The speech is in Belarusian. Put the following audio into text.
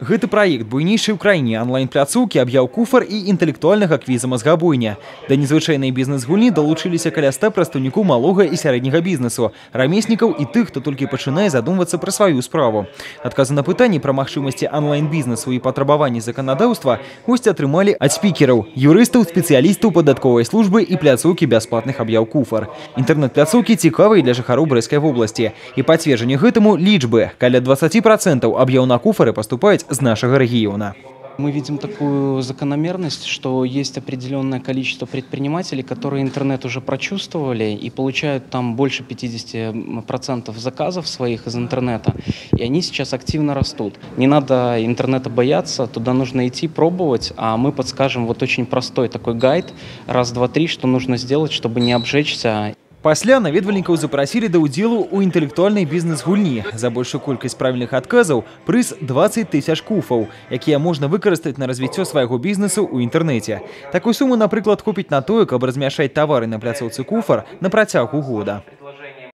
Гэты праект буйнейшы ў краіне онлайн-пляцоўкі аб'яў куфар і інтэлектуальнага квіза мазгабойня. Да незвычайнай бізнес-гульні далучыліся каля 100 прадстаўнікоў малога і сярэдняга бізнесу, рамеснікаў і тых, хто толькі пачынае задумвацца пра сваю справу. Адказы на пытанні пра магчымасці онлайн-бізнесу і патрабаванні заканадаўства госці атрымалі ад спікераў, юрыстаў, спецыялістаў падатковай службы і пляцоўкі бясплатных аб'яў куфар. Інтэрнэт-пляцоўкі цікавыя для жыхароў Брэсцкай вобласці. І пацверджанне гэтаму лічбы. Каля 20% аб'яў на куфары паступаюць з нашего региона. Мы видим такую закономерность, что есть определенное количество предпринимателей, которые интернет уже прочувствовали и получают там больше 50% заказов своих из интернета. И они сейчас активно растут. Не надо интернета бояться, туда нужно идти, пробовать, а мы подскажем вот очень простой такой гайд, раз, два, три, что нужно сделать, чтобы не обжечься. Пасля наведвальнікаў запрасілі да ўдзелу ў інтэлектуальнай бізнес-гульні. За большую колькасць правільных адказаў прыз 20 000 куфаў, якія можна выкарыстаць на развіццё свайго бізнесу ў інтэрнэце. Такой сумы, напрыклад, хопіць на тое, каб размяшчаць тавары на пляцоўцы куфар на працягу года.